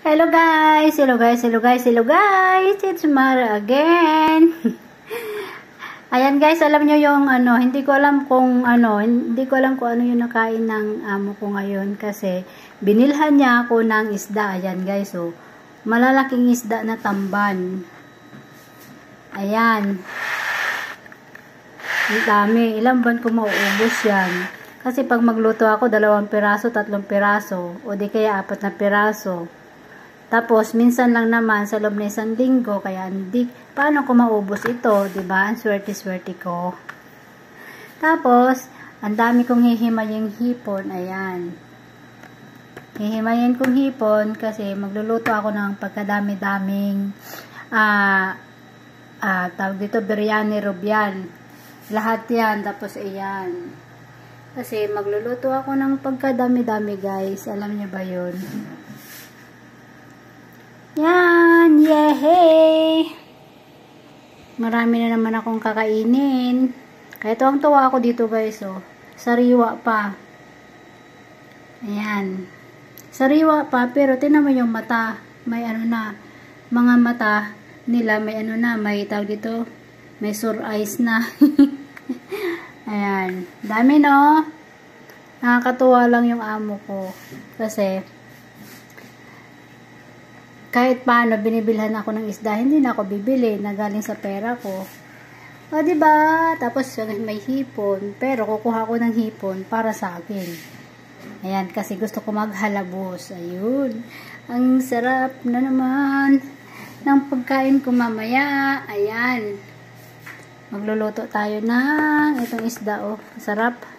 Hello guys! Hello guys! Hello guys! Hello guys! It's Mara again! Ayan guys, alam nyo yung hindi ko alam kung ano yung nakain ng amo ko ngayon kasi binilhan niya ako ng isda. Ayan guys, so malalaking isda na tamban. Ayan. Ang dami. Ilang buwan ko mauubos yan. Kasi pag magluto ako, 2 piraso, 3 piraso, o di kaya 4 na piraso. Tapos, minsan lang naman sa loob na 1 linggo, kaya hindi, paano ko maubos ito, diba? Ang swerte-swerte ko. Tapos, ang dami kong hihimayang hipon, ayan. Hihimayin kong hipon kasi magluluto ako ng pagkadami-daming, tawag dito, biryani Rubian. Lahat yan, tapos ayan. Kasi magluluto ako ng pagkadami-dami guys, alam niyo ba yun? Yan, yehey! Marami na naman akong kakainin. Kaya tuwang-tuwa ako dito guys, oh. Sariwa pa. Ayan. Sariwa pa, pero tinan mo yung mata. May na, mga mata nila, may may tawag dito, may sore eyes na. Ayan. Dami no? Nakakatuwa lang yung amo ko. Kasi, kahit paano binibilhan ako ng isda, hindi na ako bibili na galing sa pera ko. O diba? Tapos may hipon, pero kukuha ko ng hipon para sa akin. Ayan, kasi gusto ko maghalabos. Ayun. Ang sarap na naman ng pagkain ko mamaya. Ayan. Magluluto tayo ng itong isda, oh. Sarap.